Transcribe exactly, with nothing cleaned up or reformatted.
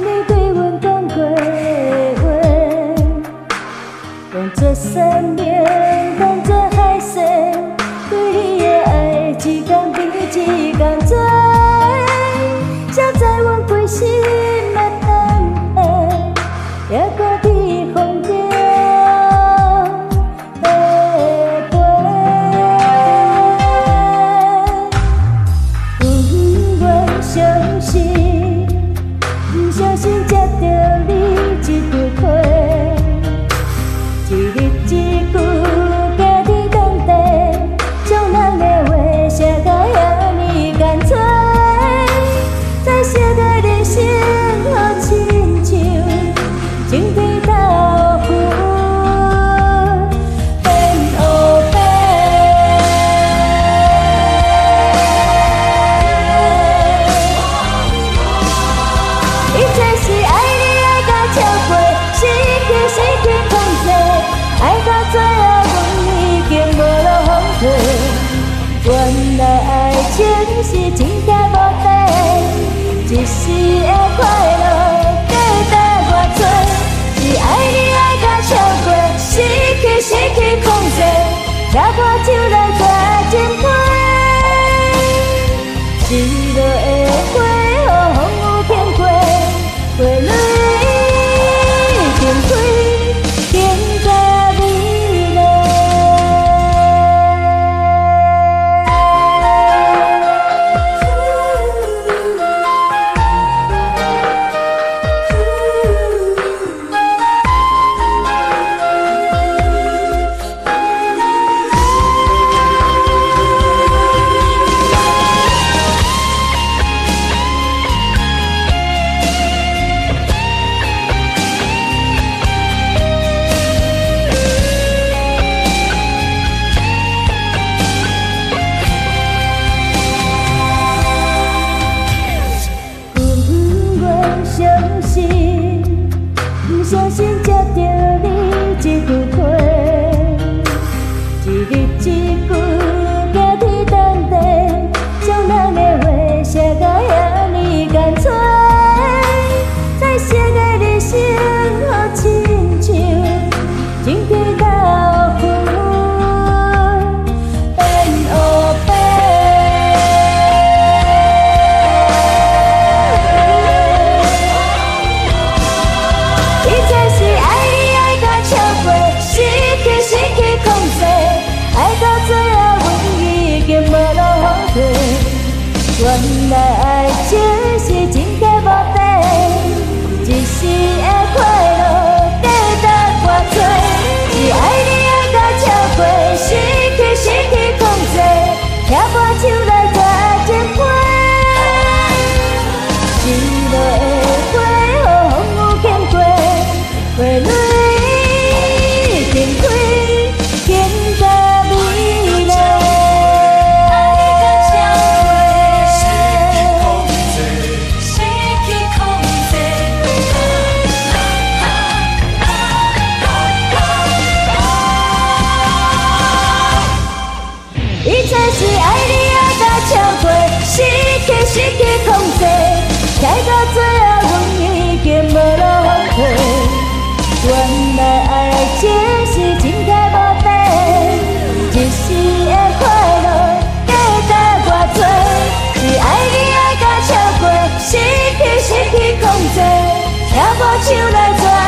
你对阮讲过话，当作生命，当作海誓，对你的爱一天比一天多，才知阮归心的等待，也搁伫风中飞飞。阮愿相信，不小心接到你一句话，一日一句，行伫等待，将咱的话写甲遐尼干脆，再写在人生好亲像情天豆腐变黑白。一切是爱你爱到超过，失去失去控制，爱到最后阮已经无路反退。原来爱情是真假无底，一时的快乐价值偌多，是爱你爱到超过，失去失去控制，抓破手来抓真花，一落的花，予风雨骗过。花蕊点开，更加美丽。相信，不小心接到你一句话，一日一句，行伫等待，将咱的话写甲遐尼干脆，再写在人生好亲像情天豆腐变黑白。原来爱情是真假无底，一时的快乐价值偌多，是爱你爱到超过，失去失去控制，抓破手来抓真花，一落的花，予风雨骗过，花蕊点开，更加美丽。一切是爱你爱到超过，失去失去控制，踩到最后阮已经无路反退。原来爱情是真假无底，一时的快乐价值偌多，是爱你爱到超过，失去失去控制，抓破手来抓。